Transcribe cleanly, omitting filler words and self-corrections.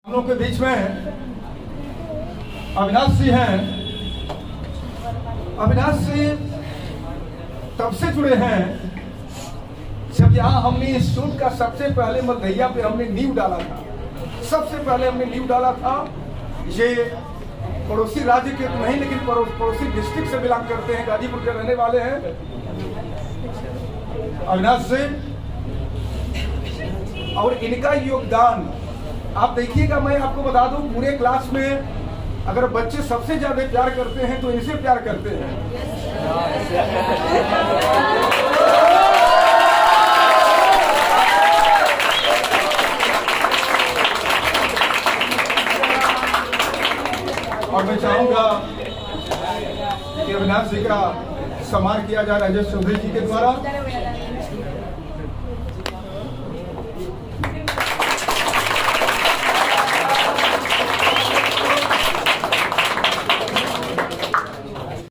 हम लोग के बीच में अविनाश जी हैं। अविनाश जी तब से जुड़े हैं जब यहाँ हमने इस शूट का सबसे पहले मलदहिया पे हमने नींव डाला था। सबसे पहले हमने नींव डाला था। ये पड़ोसी राज्य के तो नहीं, लेकिन पड़ोसी डिस्ट्रिक्ट से बिलोंग करते हैं, गाजीपुर के रहने वाले हैं अविनाश जी। और इनका योगदान आप देखिएगा, मैं आपको बता दूं, पूरे क्लास में अगर बच्चे सबसे ज्यादा प्यार करते हैं तो इनसे प्यार करते हैं। और मैं चाहूंगा कि अविनाश जी का सम्मान किया जाए राजेश चौधरी जी के द्वारा।